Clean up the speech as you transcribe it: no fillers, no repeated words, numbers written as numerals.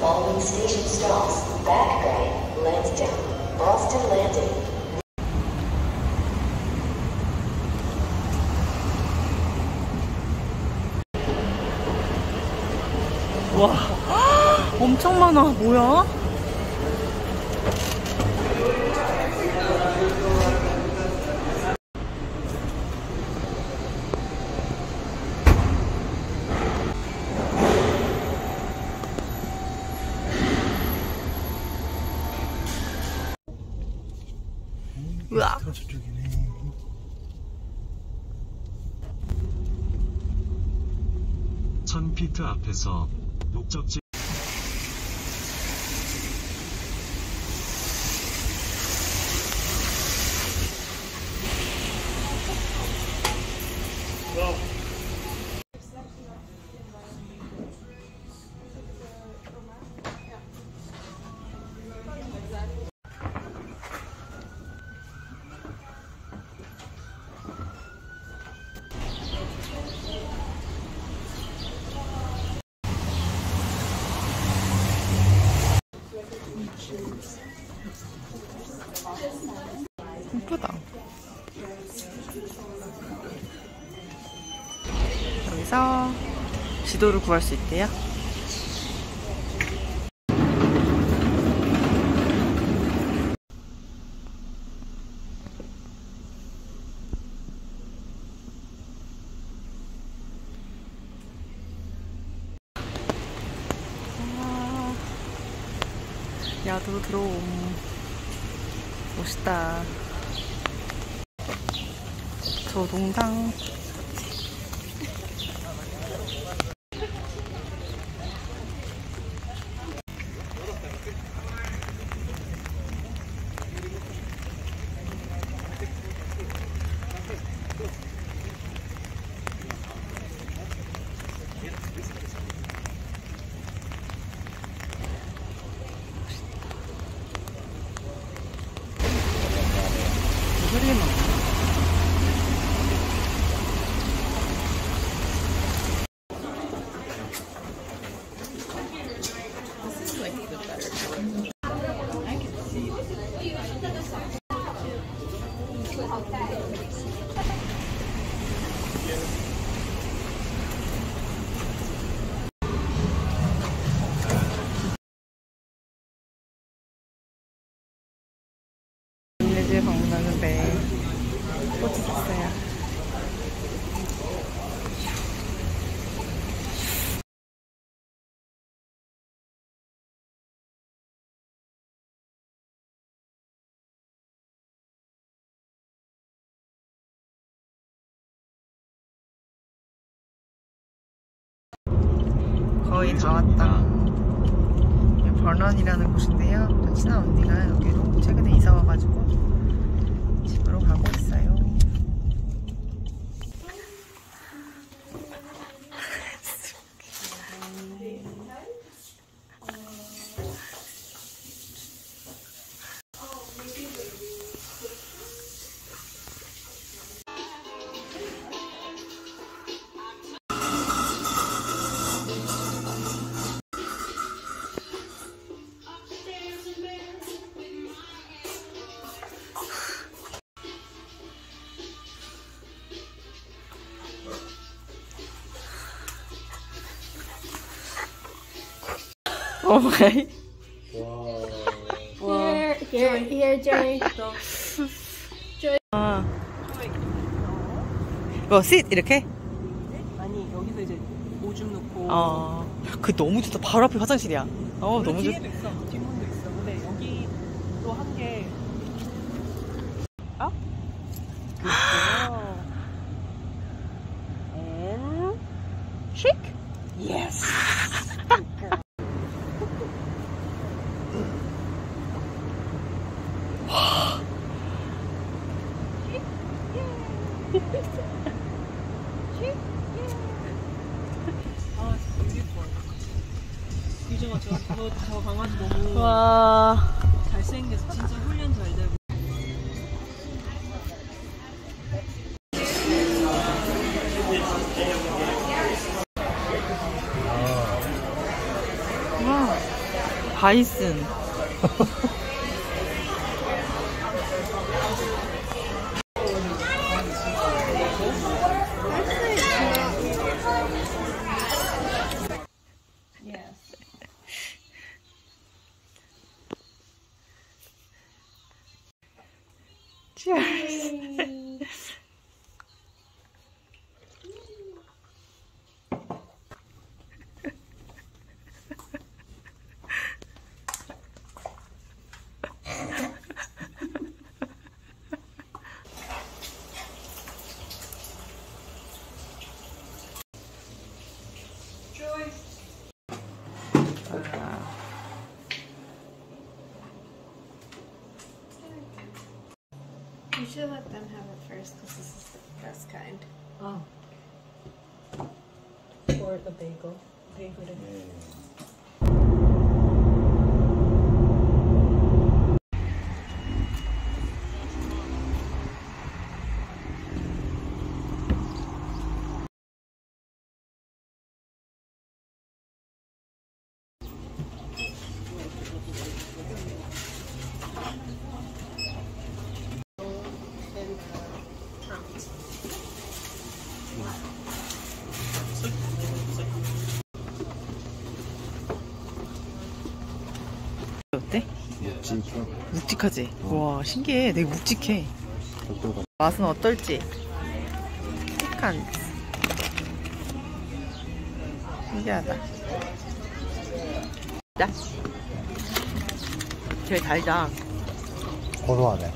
following station stops: Back Bay, Lansdowne, Boston Landing. 와, 엄청 많아. 뭐야? 으악. 저쪽이네. (1000피트) 앞에서 목적지 예쁘다. 여기서 지도를 구할 수 있대요. 야도 들어옴. 멋있다. 저 동상. 소리가 나. 인레즈에 방문하는데 꽃이 폈어요. 거의 다 왔다. 버넌이라는 곳인데요. 친한 언니가 여기로 최근에 이사 와가지고 집으로 가고 있어요. 오케이. Here, Joey. 아. 뭐, sit 이렇게? 아니 여기서 이제 오줌 넣고 그 너무 좋다. 바로 앞에 화장실이야. 너무 좋다. 뒤에도 있어. 뒷문도 있어. 근데 여기도 한 개. 어? 그렇죠. And shake. Yes. 유정아 저 강아지 너무 와. 잘생겨서 진짜 훈련 잘 되고. 와. 다이슨. Cheers. You should let them have it first because this is the best kind. 아. Or the bagel. Bagel. 어때? 묵직하지? 와 신기해. 되게 묵직해. 맛은 어떨지? 피칸. 신기하다. 자. 제일 달다. 고소하네.